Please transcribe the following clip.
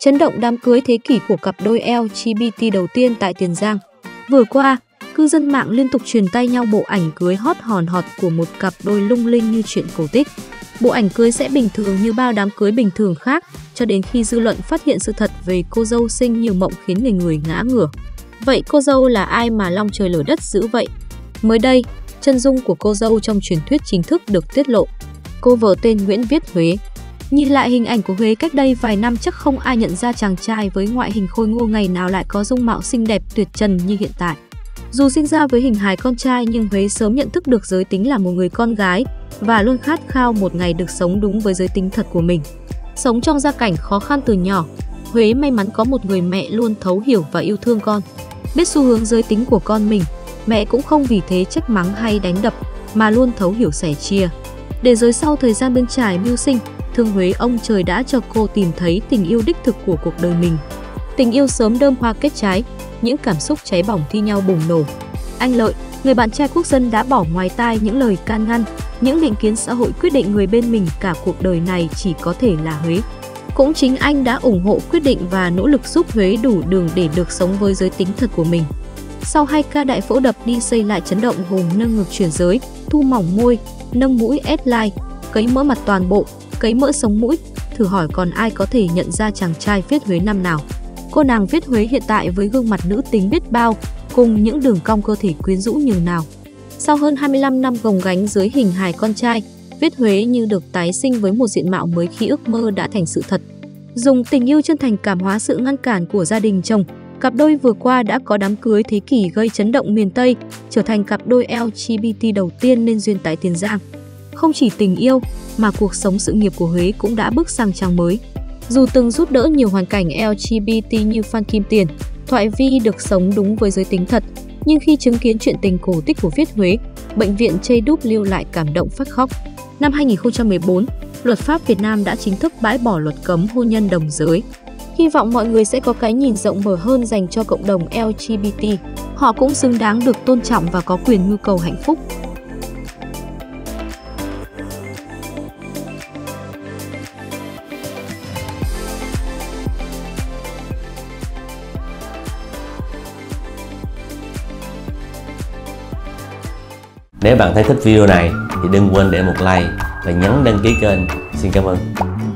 chấn động đám cưới thế kỷ của cặp đôi LGBT đầu tiên tại Tiền Giang. Vừa qua, cư dân mạng liên tục truyền tay nhau bộ ảnh cưới hot hòn hot của một cặp đôi lung linh như chuyện cổ tích. Bộ ảnh cưới sẽ bình thường như bao đám cưới bình thường khác, cho đến khi dư luận phát hiện sự thật về cô dâu sinh nhiều mộng khiến người ngã ngửa. Vậy cô dâu là ai mà long trời lở đất dữ vậy? Mới đây, chân dung của cô dâu trong truyền thuyết chính thức được tiết lộ. Cô vợ tên Nguyễn Viết Huế. Nhìn lại hình ảnh của Huế cách đây vài năm chắc không ai nhận ra chàng trai với ngoại hình khôi ngô ngày nào lại có dung mạo xinh đẹp tuyệt trần như hiện tại. Dù sinh ra với hình hài con trai nhưng Huế sớm nhận thức được giới tính là một người con gái và luôn khát khao một ngày được sống đúng với giới tính thật của mình. Sống trong gia cảnh khó khăn từ nhỏ, Huế may mắn có một người mẹ luôn thấu hiểu và yêu thương con. Biết xu hướng giới tính của con mình, mẹ cũng không vì thế trách mắng hay đánh đập mà luôn thấu hiểu sẻ chia. Để rồi sau thời gian bươn trải mưu sinh, thương Huế ông trời đã cho cô tìm thấy tình yêu đích thực của cuộc đời mình. Tình yêu sớm đơm hoa kết trái, những cảm xúc cháy bỏng thi nhau bùng nổ. Anh Lợi, người bạn trai quốc dân đã bỏ ngoài tai những lời can ngăn, những định kiến xã hội quyết định người bên mình cả cuộc đời này chỉ có thể là Huế. Cũng chính anh đã ủng hộ quyết định và nỗ lực giúp Huế đủ đường để được sống với giới tính thật của mình. Sau 2 ca đại phẫu đập đi xây lại chấn động gồm nâng ngực chuyển giới, thu mỏng môi, nâng mũi S-line, cấy mỡ mặt toàn bộ, cấy mỡ sống mũi, thử hỏi còn ai có thể nhận ra chàng trai Viết Huế năm nào. Cô nàng Viết Huế hiện tại với gương mặt nữ tính biết bao, cùng những đường cong cơ thể quyến rũ nhường nào. Sau hơn 25 năm gồng gánh dưới hình hài con trai, Viết Huế như được tái sinh với một diện mạo mới khi ước mơ đã thành sự thật. Dùng tình yêu chân thành cảm hóa sự ngăn cản của gia đình chồng, cặp đôi vừa qua đã có đám cưới thế kỷ gây chấn động miền Tây, trở thành cặp đôi LGBT đầu tiên nên duyên tại Tiền Giang. Không chỉ tình yêu, mà cuộc sống sự nghiệp của Huế cũng đã bước sang trang mới. Dù từng giúp đỡ nhiều hoàn cảnh LGBT như Phan Kim Tiền, Thoại Vi được sống đúng với giới tính thật, nhưng khi chứng kiến chuyện tình cổ tích của Viết Huế, bệnh viện JW lại cảm động phát khóc. Năm 2014, luật pháp Việt Nam đã chính thức bãi bỏ luật cấm hôn nhân đồng giới. Hy vọng mọi người sẽ có cái nhìn rộng mở hơn dành cho cộng đồng LGBT. Họ cũng xứng đáng được tôn trọng và có quyền mưu cầu hạnh phúc. Nếu bạn thấy thích video này thì đừng quên để một like và nhấn đăng ký kênh. Xin cảm ơn.